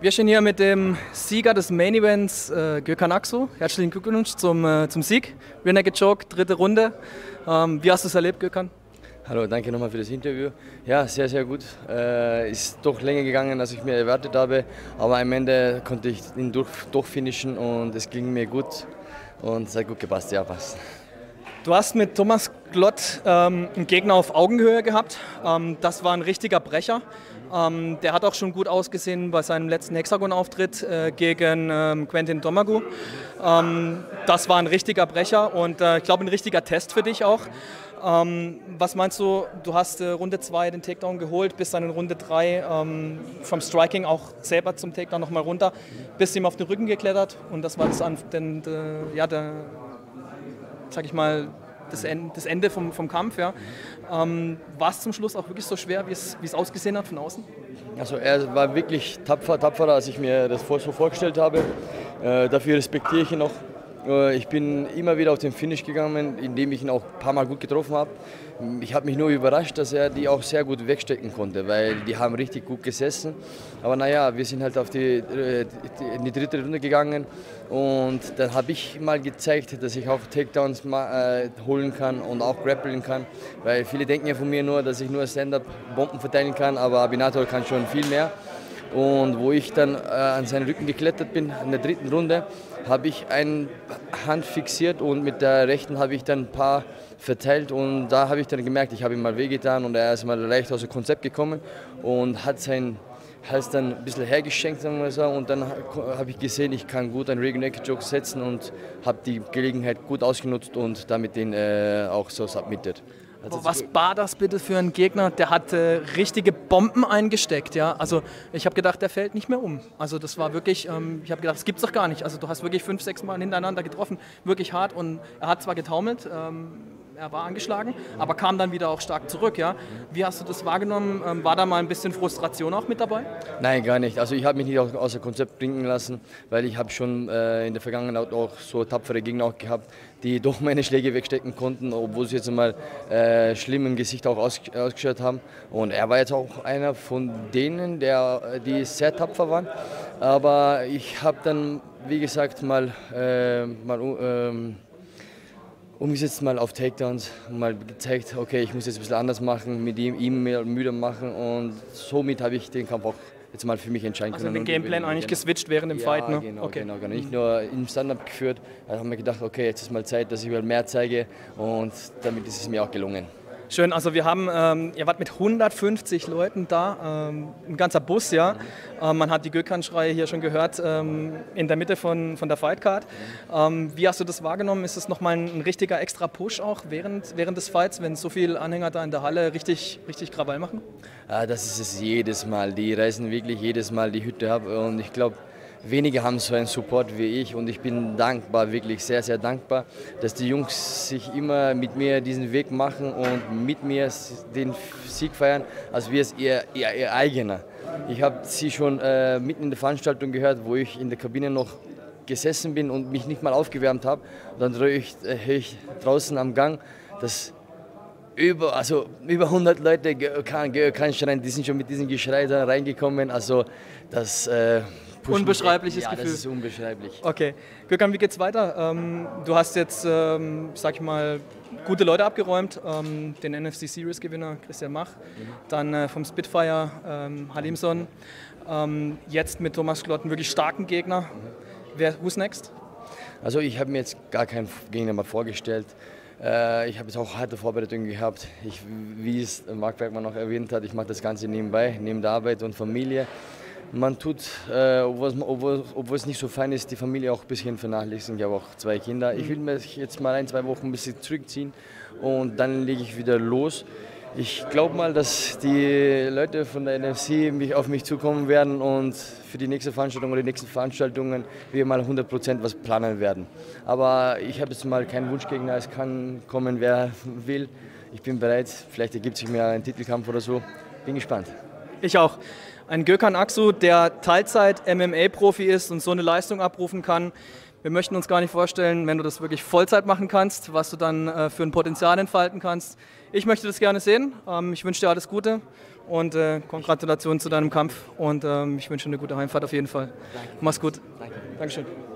Wir stehen hier mit dem Sieger des Main Events, Gökhan Aksu. Herzlichen Glückwunsch zum Sieg. Rear Naked Choke, dritte Runde. Wie hast du es erlebt, Gökhan? Hallo, danke nochmal für das Interview. Ja, sehr, sehr gut. Ist doch länger gegangen, als ich mir erwartet habe. Aber am Ende konnte ich ihn durchfinishen und es ging mir gut. Und es hat gut gepasst, ja, passt. Du hast mit Thomas Glott einen Gegner auf Augenhöhe gehabt. Das war ein richtiger Brecher. Der hat auch schon gut ausgesehen bei seinem letzten Hexagon-Auftritt gegen Quentin Domagu. Das war ein richtiger Brecher und ich glaube ein richtiger Test für dich auch. Was meinst du, du hast Runde 2 den Takedown geholt, bist dann in Runde 3 vom Striking auch selber zum Takedown nochmal runter, bist ihm auf den Rücken geklettert und das war das Ende vom Kampf. Ja. War es zum Schluss auch wirklich so schwer, wie es ausgesehen hat von außen? Also er war wirklich tapferer, als ich mir das so vorgestellt habe. Dafür respektiere ich ihn noch. Ich bin immer wieder auf den Finish gegangen, indem ich ihn auch ein paar Mal gut getroffen habe. Ich habe mich nur überrascht, dass er die auch sehr gut wegstecken konnte, weil die haben richtig gut gesessen. Aber naja, wir sind halt in die dritte Runde gegangen und dann habe ich mal gezeigt, dass ich auch Takedowns holen kann und auch grappeln kann. Weil viele denken ja von mir nur, dass ich nur Stand-Up-Bomben verteilen kann, aber Abinator kann schon viel mehr. Und wo ich dann an seinen Rücken geklettert bin, in der dritten Runde, habe ich eine Hand fixiert und mit der rechten habe ich dann ein paar verteilt und da habe ich dann gemerkt, ich habe ihm mal wehgetan und er ist mal leicht aus dem Konzept gekommen und hat seinen Hals dann ein bisschen hergeschenkt, sagen wir so, und dann habe ich gesehen, ich kann gut einen Rear Naked Choke setzen und habe die Gelegenheit gut ausgenutzt und damit den auch so submitted. Also was war das bitte für ein Gegner? Der hat richtige Bomben eingesteckt. Ja? Also ich habe gedacht, der fällt nicht mehr um. Also das war wirklich, ich habe gedacht, das gibt's doch gar nicht. Also du hast wirklich 5, 6 Mal hintereinander getroffen, wirklich hart und er hat zwar getaumelt, er war angeschlagen, aber kam dann wieder auch stark zurück. Ja? Wie hast du das wahrgenommen? War da mal ein bisschen Frustration auch mit dabei? Nein, gar nicht. Also ich habe mich nicht außer Konzept bringen lassen, weil ich habe schon in der Vergangenheit auch so tapfere Gegner auch gehabt, die doch meine Schläge wegstecken konnten, obwohl sie jetzt mal schlimm im Gesicht auch ausgeschaut haben. Und er war jetzt auch einer von denen, die sehr tapfer waren. Aber ich habe dann, wie gesagt, umgesetzt mal auf Takedowns und mal gezeigt, okay, ich muss jetzt ein bisschen anders machen, mit ihm mehr müde machen und somit habe ich den Kampf auch jetzt mal für mich entscheiden können. Also den Gameplan eigentlich geswitcht während dem Fight, ne? Genau, okay. Genau. Nicht nur im Stand-Up geführt, da haben wir gedacht, okay, jetzt ist mal Zeit, dass ich mal mehr zeige und damit ist es mir auch gelungen. Schön, also wir haben, ihr wart mit 150 Leuten da, ein ganzer Bus, ja. Man hat die Gökhan-Schreie hier schon gehört, in der Mitte von der Fightcard. Wie hast du das wahrgenommen? Ist das nochmal ein richtiger extra Push auch während des Fights, wenn so viele Anhänger da in der Halle richtig Krawall machen? Das ist es jedes Mal. Die reißen wirklich jedes Mal die Hütte ab und ich glaube, wenige haben so einen Support wie ich und ich bin dankbar, wirklich sehr, sehr dankbar, dass die Jungs sich immer mit mir diesen Weg machen und mit mir den Sieg feiern, als wäre es ihr eigener. Ich habe sie schon mitten in der Veranstaltung gehört, wo ich in der Kabine noch gesessen bin und mich nicht mal aufgewärmt habe. Dann höre ich draußen am Gang, dass über 100 Leute Gökhan schreien, die sind schon mit diesem Geschrei da reingekommen. Also das unbeschreibliches Gefühl. Das ist unbeschreiblich. Okay. Gökhan, wie geht's weiter? Du hast jetzt, sag ich mal, gute Leute abgeräumt. Den NFC Series Gewinner Christian Mach, dann vom Spitfire Halimson. Jetzt mit Thomas Glott einen wirklich starken Gegner. Who's next? Also ich habe mir jetzt gar keinen Gegner mal vorgestellt. Ich habe jetzt auch harte Vorbereitungen gehabt. Wie es Marc Bergmann noch erwähnt hat, ich mache das Ganze nebenbei, neben der Arbeit und Familie. Man tut, obwohl es nicht so fein ist, die Familie auch ein bisschen vernachlässigen. Ich habe auch 2 Kinder. Ich will mich jetzt mal 1, 2 Wochen ein bisschen zurückziehen und dann lege ich wieder los. Ich glaube mal, dass die Leute von der NFC auf mich zukommen werden und für die nächste Veranstaltung oder die nächsten Veranstaltungen wir mal 100% was planen werden. Aber ich habe jetzt mal keinen Wunschgegner, es kann kommen, wer will. Ich bin bereit, vielleicht ergibt sich mir ein Titelkampf oder so. Bin gespannt. Ich auch. Ein Gökhan Aksu, der Teilzeit-MMA-Profi ist und so eine Leistung abrufen kann. wir möchten uns gar nicht vorstellen, wenn du das wirklich Vollzeit machen kannst, was du dann für ein Potenzial entfalten kannst. Ich möchte das gerne sehen. Ich wünsche dir alles Gute und Gratulation zu deinem Kampf und ich wünsche dir eine gute Heimfahrt auf jeden Fall. Danke. Mach's gut. Danke. Dankeschön.